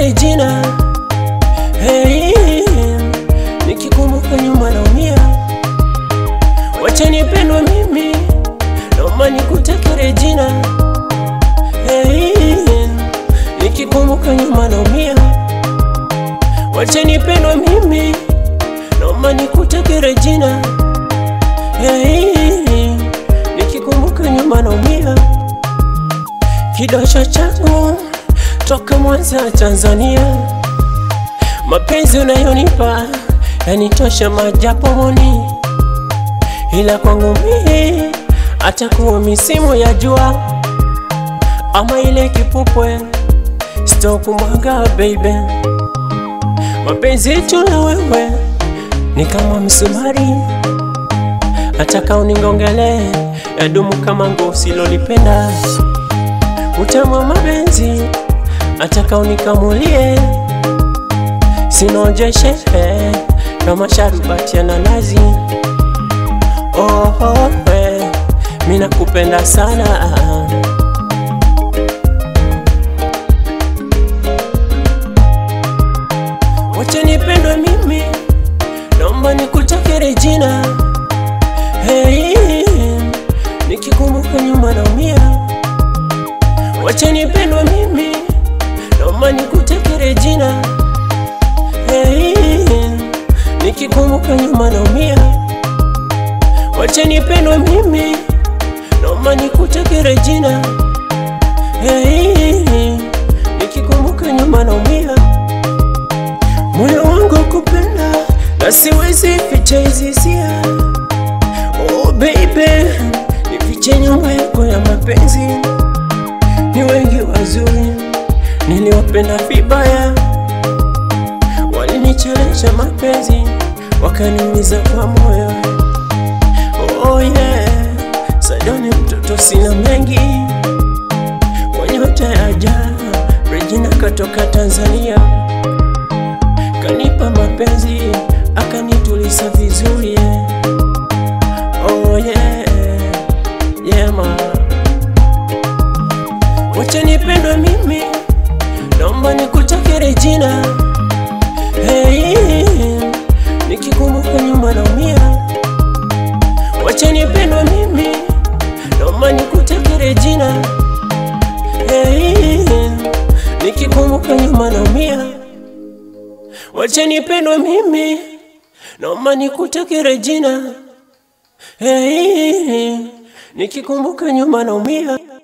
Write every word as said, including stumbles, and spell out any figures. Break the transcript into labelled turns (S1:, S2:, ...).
S1: Regina. Hey, nikikumbuka nyuma naumia. Wacha nipendwe mimi, naomba nikutake Regina. Hey, nikikumbuka nyuma naumia. Wacha nipendwe mimi, naomba nikutake Regina. Hey, nikikumbuka nyuma naumia. Kidosho changu toka Mwanza Tanzania, mapenzi unayonipa yanitosha majaponi, ila kwangu mimi atakuwa misimu ya jua ama ile kipupwe sitokumwaga baby. Mapenzi yetu na wewe ni kama msumari, ataka uningongele yadumu kama ngozi lolipenda. Utamu wa mapenzi ataka unikamulie, sinojeshe kama sharubati ya nanasi. Oh, oh, we, mina kupenda sana. Wacha nipendwe mimi, naomba nikutake Regina. Hey, nikikumbuka nyuma naumia. Wacha nipendwe mimi, naomba nikutake Regina. Hey, nikikumbuka nyuma naumia. Wacha nipendwe mimi, naomba nikutake Regina. Hey, nikikumbuka nyuma naumia. Moyo wangu kupenda na siwezi ficha hizi hisia. Oh baby, nifiche nyuma yako ya mapenzi. Ni wengi wazuri niliwapenda vibaya, walinichelewesha mapenzi wakaniumiza kwa moyo. Oh yeah, Sadoni mtoto sina mengi, kwa nyota ya jana Regina katoka Tanzania, kanipa mapenzi akanituliza vizuri yeah. Oh yeah, yeah ma. Wacha nipendwe mimi, naomba nikutake Regina. Hey, nikikumbuka nyuma naumia. Wacha nipendwe mimi, naomba nikutake Regina. Hey, nikikumbuka nyuma naumia. Wacha nipendwe mimi, naomba nikutake Regina. Hey, nikikumbuka nyuma naumia.